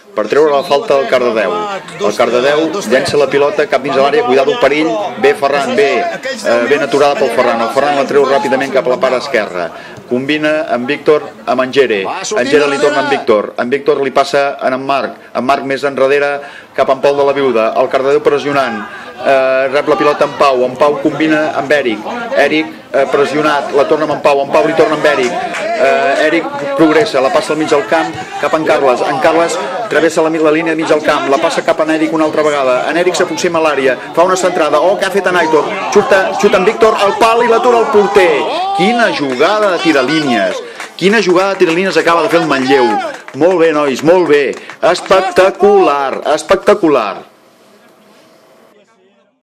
per treure la falta al Cardedeu. El Cardedeu llença la pilota cap dins de l'àrea, cuidado, perill, bé Ferran, ben aturada pel Ferran. El Ferran la treu ràpidament cap a la part esquerra. Combina amb Víctor, amb Engere. Engere li torna amb Víctor. En Víctor li passa en Marc. En Marc més enrere cap a en Pol de la Viuda. El Cardedeu pressionant. Rep la pilota en Pau combina amb Eric. Eric pressionat, la torna amb en Pau li torna amb Eric. Eric progressa, la passa al mig del camp cap a en Carles travessa la línia de mig del camp, la passa cap a en Eric una altra vegada. En Eric s'aproxima a l'àrea, fa una centrada, que ha fet en Aitor, xuta en Víctor al pal i l'atura el porter. Quina jugada de tiralínies acaba de fer el Manlleu. Molt bé, nois, molt bé, espectacular.